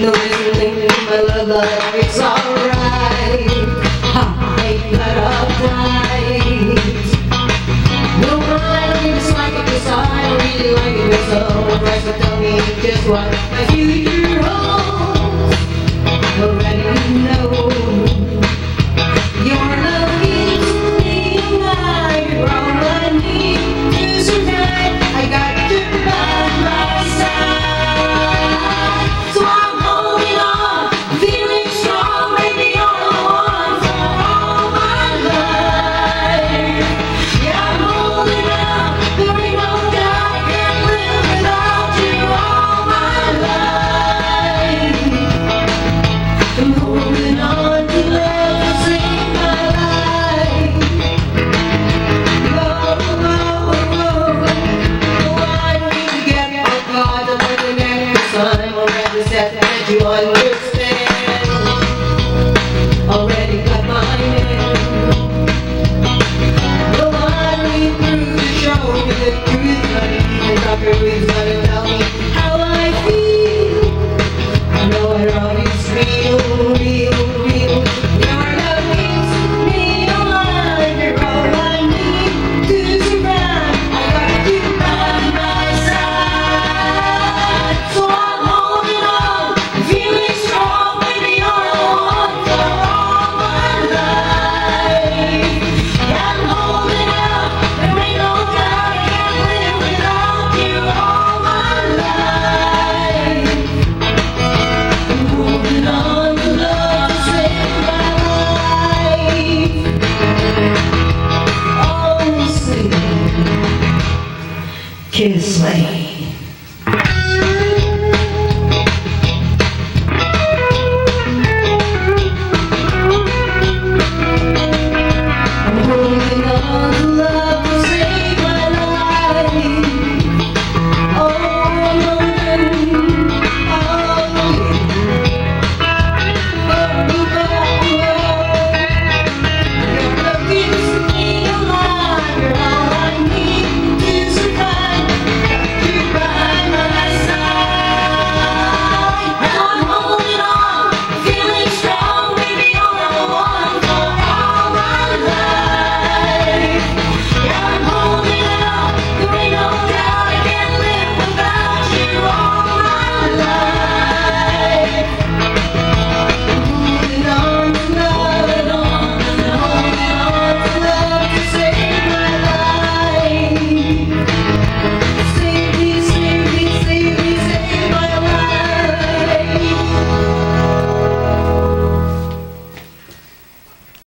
no reason to my love life, it's alright. I ain't got uptight. No, I don't dislike it, 'cause I don't really like it myself. Right, so tell me just what my future holds. I already know.